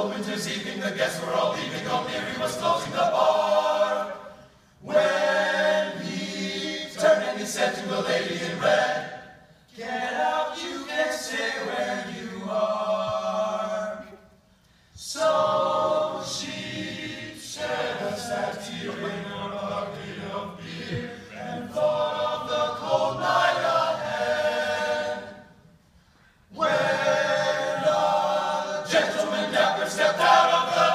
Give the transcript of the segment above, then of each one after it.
cold winter's evening, the guests were all leaving, O'Leary was closing the bar. When he turned and he said to the lady in red, "Get out, you can't stay where you are." So she shed a sad tear in a bucket of beer and thought of the cold night ahead. When a gentleman dapper stepped out of the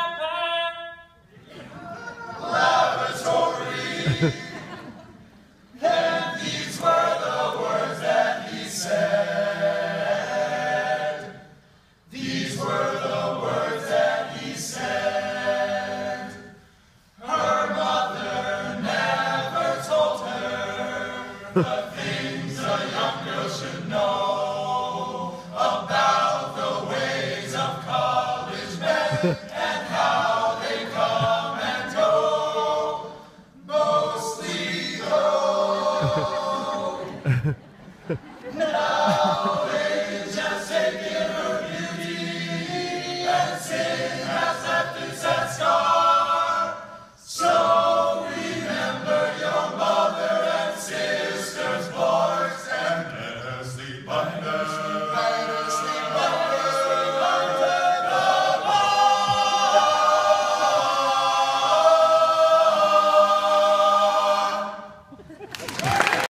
lavatory, and these were the words that he said. These were the words that he said. Her mother never told her the things a young girl should know about the ways of college men and how they come and go. Mostly go. Now